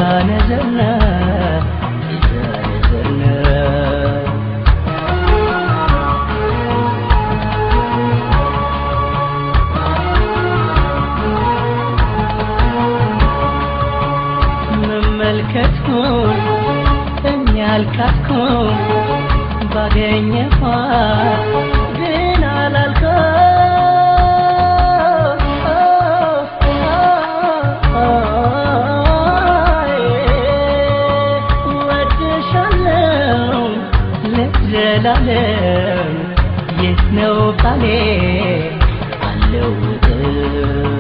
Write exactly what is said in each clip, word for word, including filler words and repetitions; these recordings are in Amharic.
نزلنا إذا نزلنا مملكتكم إني ألكتكم باقيني بين على الكون وتشلم للجلالم يتنوب عليه علوته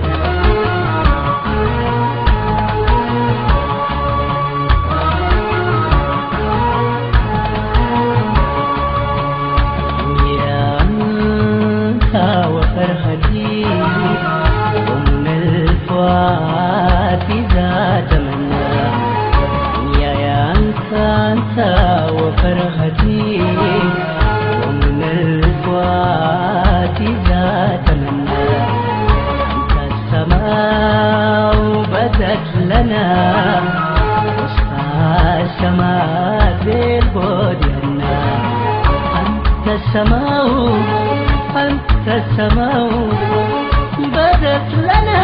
وفرحتي ومن الفؤاد ذات منا أنت السماء بدت لنا وسط السماء بالبعد عنا أنت السماء أنت السماء بدت لنا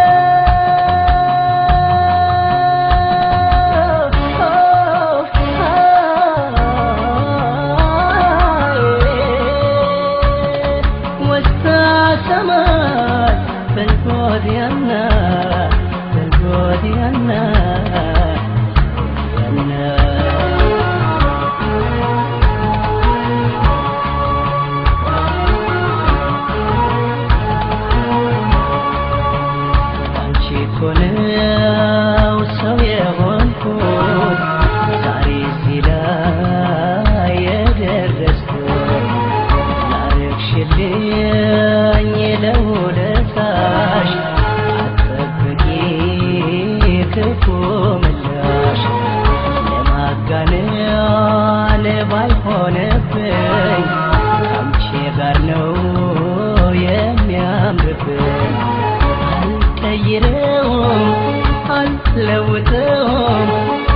بالبودينا بالبودينا بالبودينا أنشي كوني وسوي غنكون ساري سلا يدرسكون نارك شلي لولتاش عتبكي كفو ملاش لما كان لباي هونبኝ አንቺ ጋር ነው የሚያምርብኝ አልቀይረውም አልለውጠውም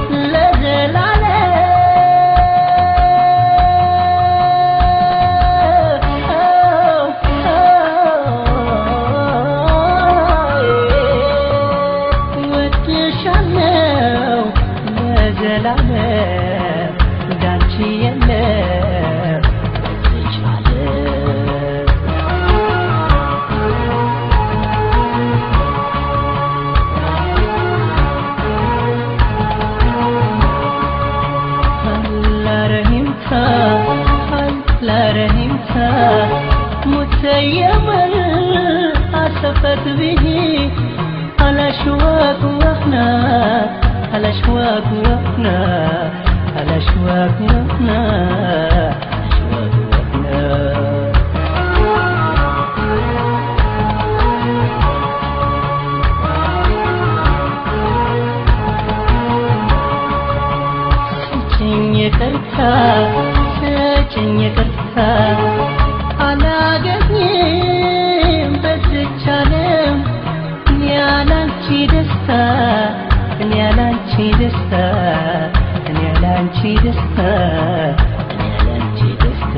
متيما أسفت به على شواك وإحنا على شواك وإحنا على شواك وإحنا شواك وإحنا سجني كرتا سجني كرتا አላገኝም በትቻለም እኔ ያላንቺ ደስታ እኔ ያላንቺ ደስታ እኔ ያላንቺ ደስታ እኔ ያላንቺ ደስታ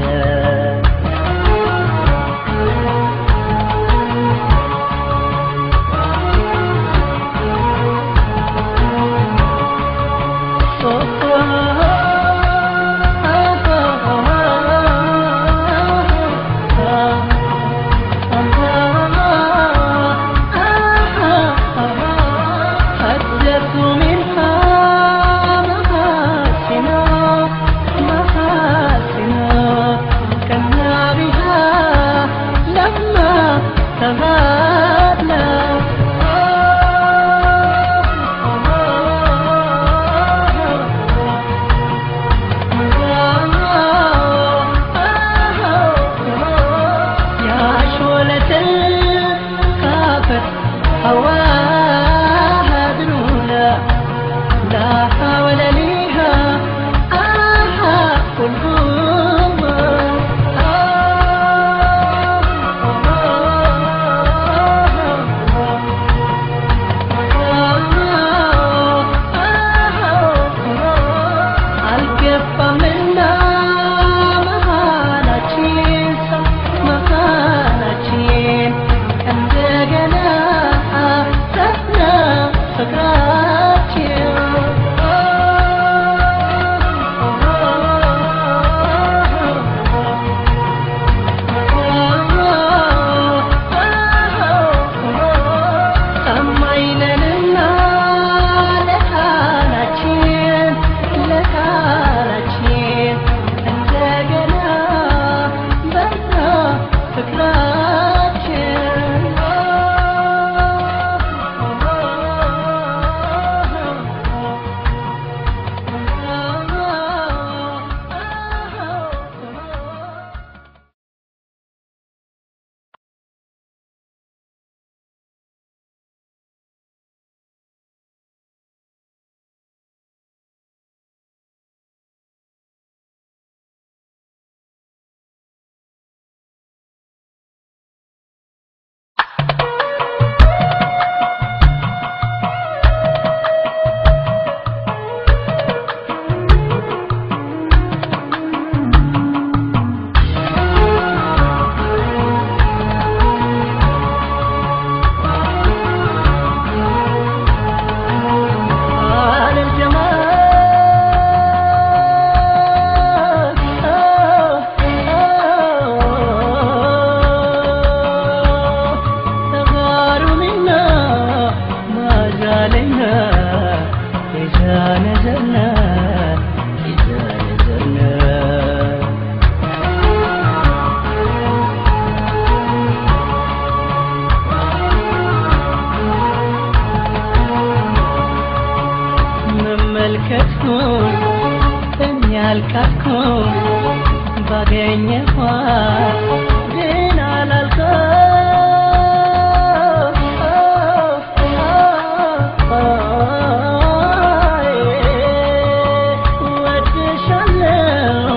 من አልቃትኩም ባገኘኋት ግን አላልኩም ወድሻለሁ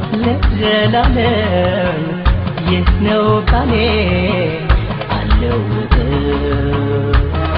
ለዘላለም ይህ ነው ቃሌ አልለወጥም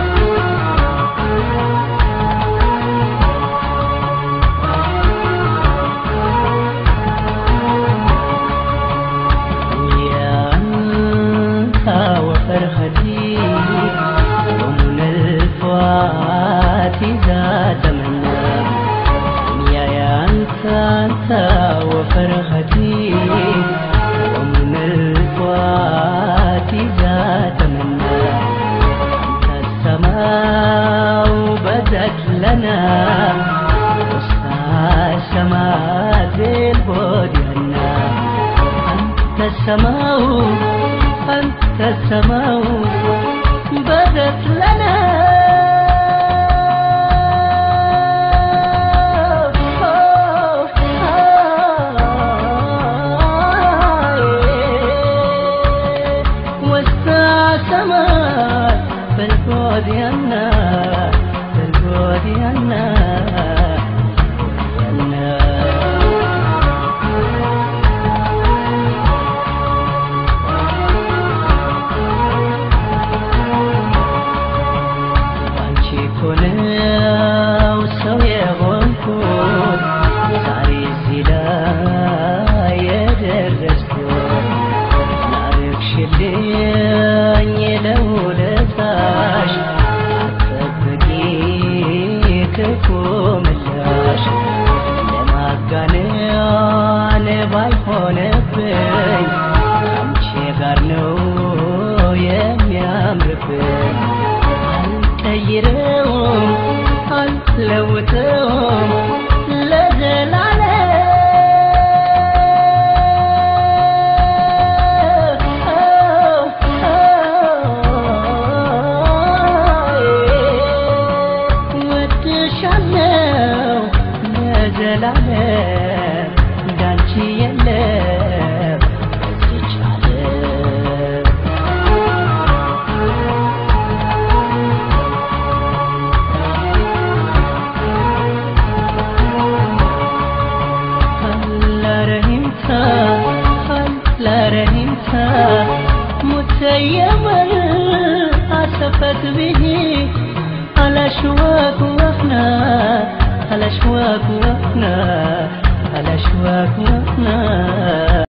وفرحتي ومن الفؤاد ذات منا أنت السماء بدت لنا وسط السماء البودينا أنت السماء أنت السماء بدت لنا بالبودينا بالبودينا وانشي كونو سوية غنكون ساري زيلا يدرسكون نارك شلين يلولتاش كوملاش لما كان بايخونبኝ አንቺ ጋር ነው የሚያምርብኝ አልቀይረውም አልለውጠውም ለዘላለም እንዳንቺ የለም እዚች ዓለም አላረሂምታ አላረሂምታ متيمر أسفت به على شواك وفنا على شواك وفنا على شواك وفنا